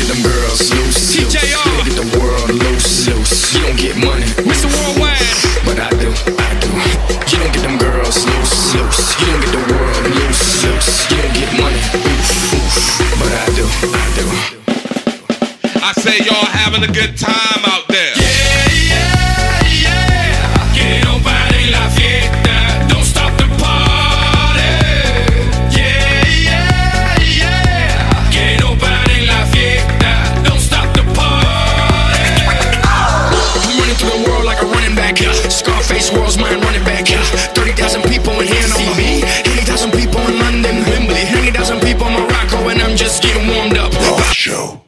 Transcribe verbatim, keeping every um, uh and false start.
them girls loose. T J R. You don't get the world loose, loose. You don't get money, Mister Worldwide. but I do, I do. You don't get them girls loose, loose. You don't get the world loose, loose. You don't get money, oof, oof, but I do, I do. I say y'all having a good time out there. Yeah, yeah, yeah. Que no pare la fiesta. Don't stop the party. Yeah, yeah, yeah. Que no pare la fiesta. Don't stop the party. I'm running through the world like a running back. Scarface world's mine running back. thirty thousand people in here know me. eighty thousand people in London, Wembley. eighty thousand people in Morocco, and I'm just getting warmed up. Roth Show.